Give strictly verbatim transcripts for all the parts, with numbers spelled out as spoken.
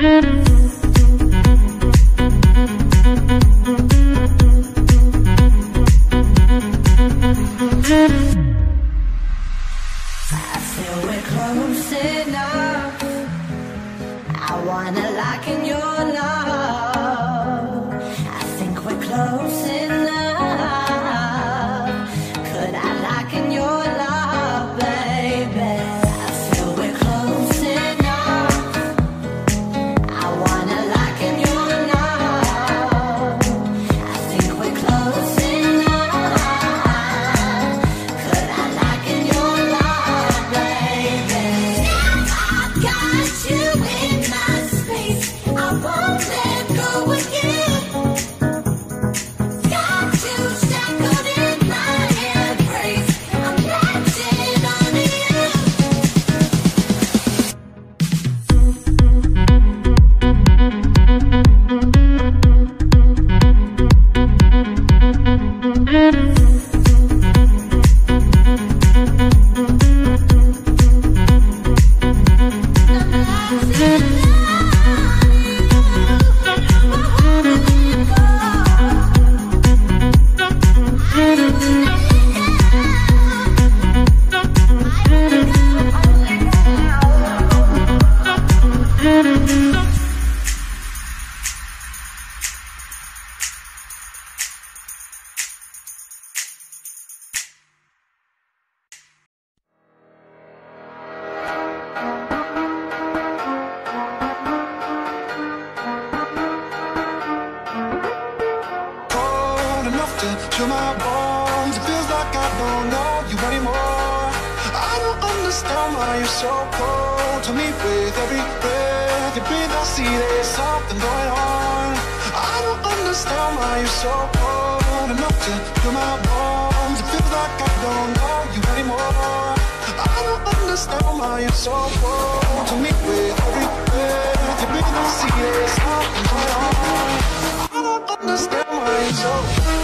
to my bones. It feels like I don't know you anymore. I don't understand why you're so cold to me. With every breath you breathe, I see there's something going on. I don't understand why you're so cold enough to to my bones. It feels like I don't know you anymore. I don't understand why you're so cold to me. With every breath you breathe, I see there's something going on. I don't understand why you're so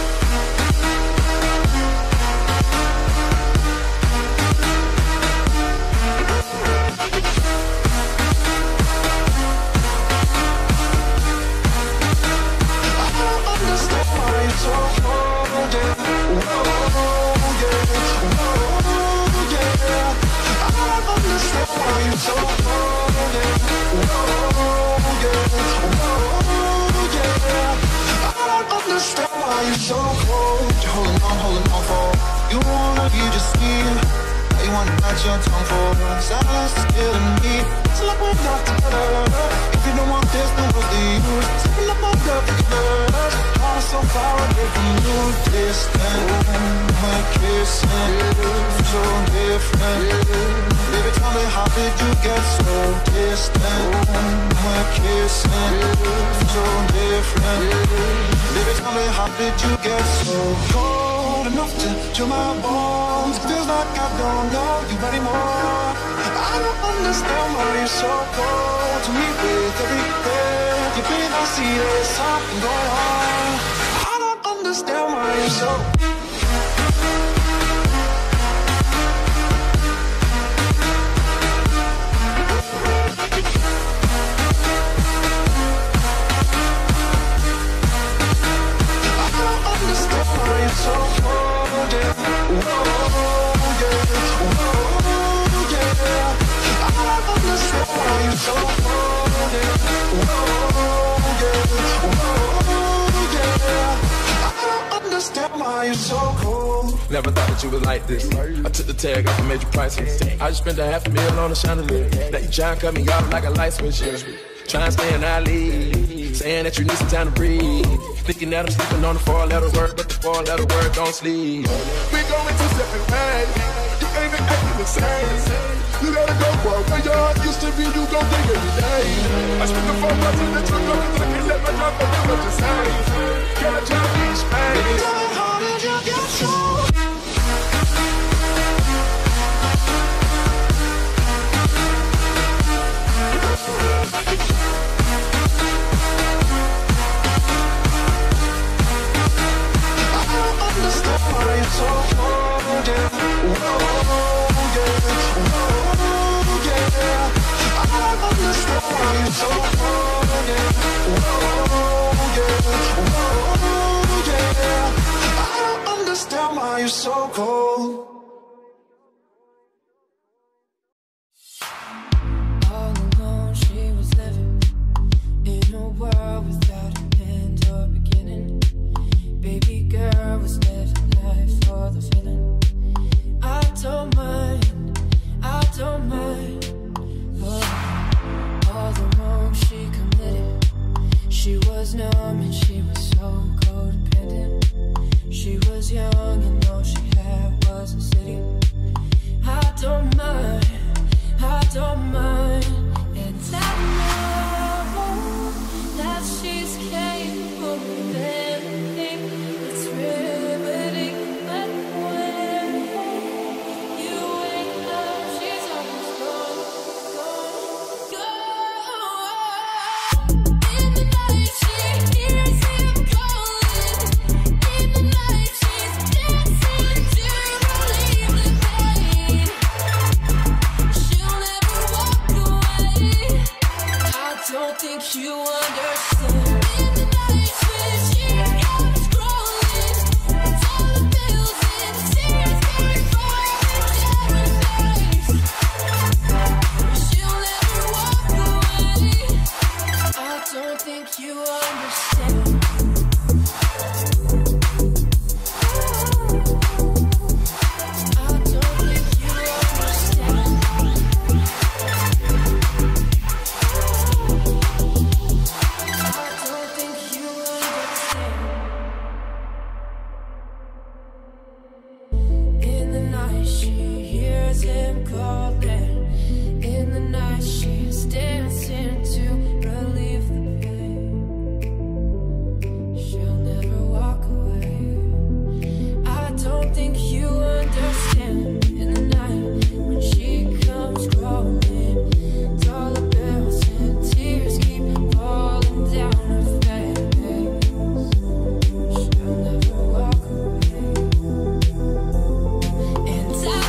so cold, yeah. Whoa, yeah. Whoa, yeah. I don't understand why you're so cold, yeah. Whoa, yeah. Whoa, yeah. I don't understand why you're so cold. You're holding on, holding on for you wanna, you just need. Now you wanna bite your tongue for silence is killing me. It's like we're not together. If you don't want this, then what's the use? Sipping up my blood for colors. I'm so far away from you, distant. We're kissing, so different. Baby, tell me, how did you get so distant? We're kissing, so different. Baby, tell me, how did you get so cold enough to chill my bones? It feels like I don't know you anymore. I don't understand why you're so cold to me. With every breath you breathe, I see there's something going on. I don't understand why you're so I don't understand why you're so cold, yeah. Whoa, yeah. Whoa, yeah. I don't understand why you're so cold, yeah. Whoa, yeah. Whoa, yeah. I don't understand why you're so cold. Never thought that you was like this. I took the tag off and made you priceless. I just spent a half a million on a chandelier. Now you try and cut me off like a light switch. Try and stay in our league, saying that you need some time to breathe. Thinking that I'm sleeping on the four-letter word, but the four-letter word don't sleep. We going two separate ways. You ain't been acting the same. You gotta go, boy. Where your heart used to be, you gon' think every day. I spent the phone call to the truck, cause I can't let my drop up do what you say. Gotta try to be space. Tell me, how did you get so? So cold, yeah. Whoa, yeah. Whoa, yeah. I don't understand why you're so cold. so cold. All alone she was living in a world without an end or beginning. Baby girl was living life for the feeling. I don't mind, I don't mind. Oh, all the wrong she committed. She was numb and she was so codependent. She was young and all she had was a city. I don't mind, I don't mind. And I know that she's capable of anything. It's riveting, but when you wake up, she's almost gone, gone, gone. In the night she hears him calling. In the night she's dancing to relieve the pain. She'll never walk away. I don't think you understand. In the night when she comes crawling, it's all the bills and tears very far from her face. She'll never walk away. I don't think you understand. I don't think you understand. I don't think you understand. In the night she hears him calling. In the night she's dancing to relieve the pain. She'll never walk away. I don't think you understand. In the night when she comes crawling, dollar bills and tears keep falling down her face. She'll never walk away. And I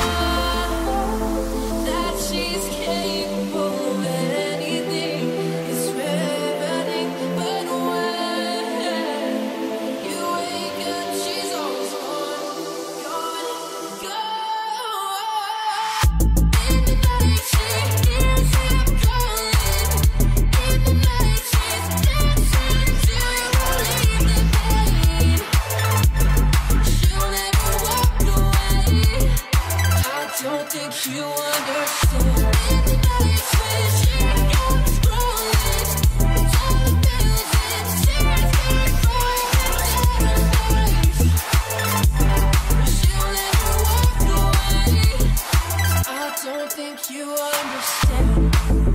know that she's capable of anything. It's riveting, but when you wake up, she's always gone, gone, gone. In the night she hears him calling. In the night she's dancing to relieve the pain. She'll never walk away. I don't think you understand. In the night when she comes crawling, it's all the bills and tears very far from her face. She'll never walk away. I don't think you understand.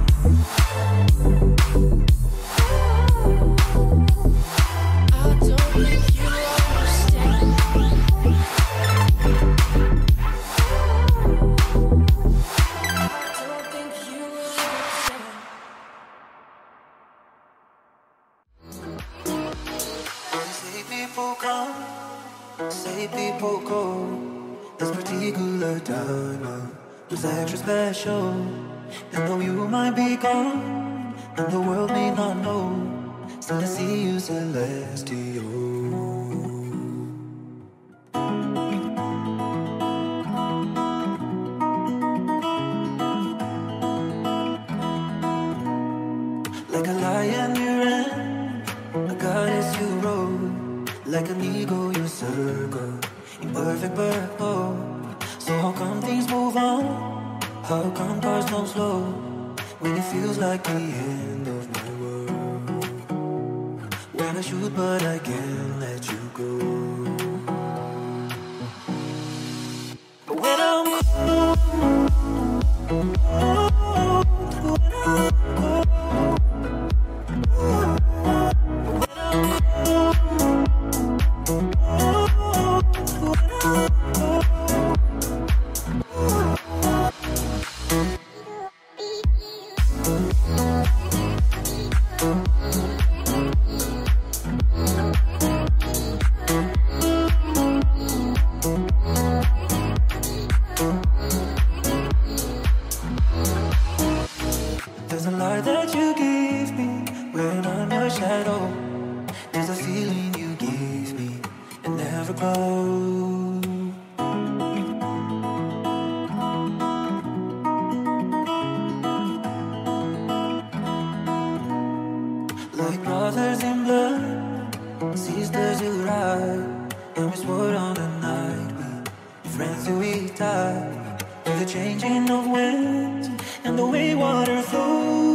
I don't think you understand. I don't think you understand. Say people come, say people go. This particular time was extra special. And though you might be gone, and the world may not know, still to see you celestial. Like a lion you ran, a goddess you rode. Like an eagle you circle, in perfect purple. So how come things move on? How come cars don't slow when it feels like the end of my world? Wanna shoot but I can't let you go. But when I'm cold, when I'm cold, there's a light that you give me when I'm your shadow. There's a feeling you give me, it never goes. Like brothers in blood, sisters who ride, and we swore on the night, but friends who we tied. Through the changing of winds and the way water flows.